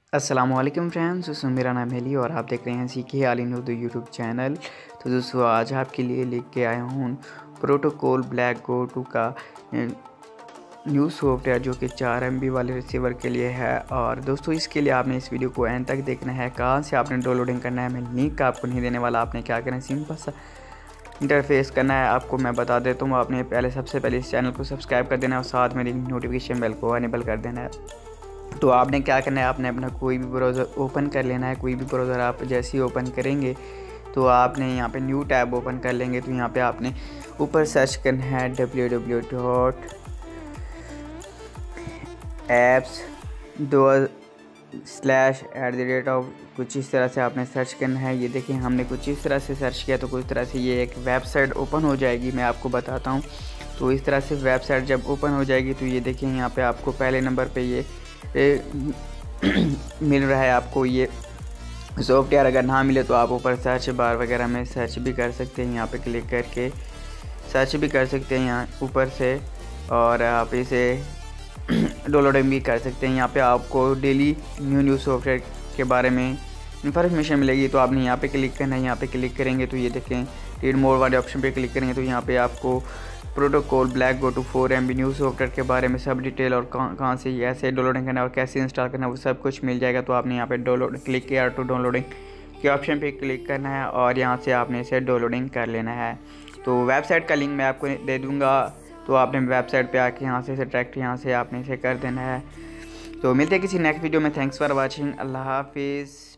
अस्सलाम वालेकुम फ्रेंड्स। दोस्तों मेरा नाम है ली और आप देख रहे हैं सीखे all in Urdu YouTube channel. तो दोस्तों आज आपके लिए लेके आया हूँ प्रोटोकॉल ब्लैक गो 2 का न्यू सॉफ्टवेयर जो कि 4 MB वाले रिसीवर के लिए है। और दोस्तों इसके लिए आपने इस वीडियो को एंड तक देखना है। कहाँ से आपने डाउनलोडिंग करना है, मैं लिंक आपको नहीं देने वाला। आपने क्या करना है, सिंपल सा इंटरफेस करना है। आपको मैं बता देता हूँ, आपने सबसे पहले इस चैनल को सब्सक्राइब कर देना है और साथ में नोटिफिकेशन बेल को अनेबल कर देना है। तो आपने क्या करना है, आपने अपना कोई भी ब्राउज़र ओपन कर लेना है। कोई भी ब्राउज़र आप जैसे ही ओपन करेंगे तो आपने यहाँ पे न्यू टैब ओपन कर लेंगे। तो यहाँ पे आपने ऊपर सर्च करना है www.apps/@ कुछ इस तरह से आपने सर्च करना है। ये देखिए हमने कुछ इस तरह से सर्च किया तो कुछ तरह से ये एक वेबसाइट ओपन हो जाएगी। मैं आपको बताता हूँ। तो इस तरह से वेबसाइट जब ओपन हो जाएगी तो ये देखिए यहाँ पे आपको पहले नंबर पे ये मिल रहा है। आपको ये सॉफ्टवेयर अगर ना मिले तो आप ऊपर सर्च बार वगैरह में सर्च भी कर सकते हैं। यहाँ पे क्लिक करके सर्च भी कर सकते हैं यहाँ ऊपर से, और आप इसे डाउनलोडिंग भी कर सकते हैं। यहाँ पे आपको डेली न्यू सॉफ्टवेयर के बारे में इंफॉर्मेशन मिलेगी। तो आपने यहाँ पे क्लिक करना है। यहाँ पे क्लिक करेंगे तो ये देखें रीड मोर वाले ऑप्शन पे क्लिक करेंगे तो यहाँ पे आपको protocol black go 2 4 MB new software के बारे में सब डिटेल और कहाँ से ऐसे डाउनलोडिंग करना है और कैसे इंस्टॉल करना है वो सब कुछ मिल जाएगा। तो आपने यहाँ पे डाउनलोड क्लिक किया तो डाउनलोडिंग के ऑप्शन पे क्लिक करना है और यहाँ से आपने इसे डाउनलोडिंग कर लेना है। तो वेबसाइट का लिंक मैं आपको दे दूँगा। तो आपने वेबसाइट पर आके यहाँ से डायरेक्ट यहाँ से आपने इसे कर देना है। तो मिलते हैं किसी नेक्स्ट वीडियो में। Thanks for watching. अल्लाह हाफिज़।